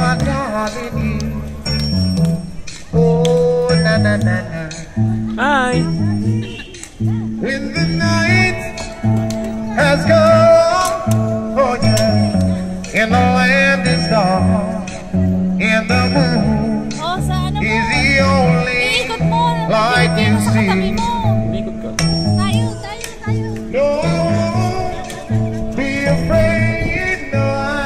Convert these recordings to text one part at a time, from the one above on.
my darling. Oh, na na na na. Hi. When the night has come, oh yeah, and the land is dark, and the moon Oh, sa ano mo? is the only Iikot mo. light you Sa katabi see. mo. Umikot ka. Tayo. No, I won't be afraid. No,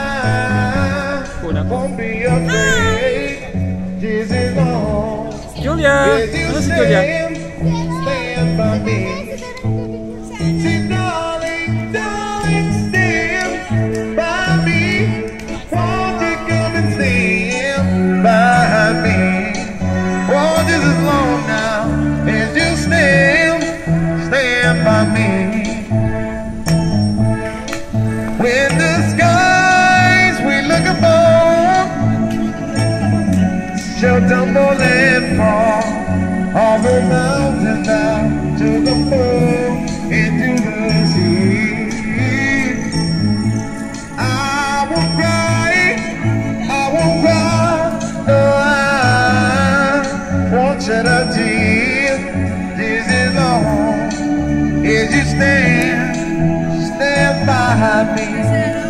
I won't be afraid. Jesus, Lord. Julia! Yes, you Ano si Julia? stand by me. See, darling, darling, stand by me. Won't you come and stand by me? Oh, this is long now. As you stand by me. When the skies we look above shall tumble and fall, all the mountains down to the moon, into the sea. I won't cry, no, I won't shed a tear. This is all, as you stand by me.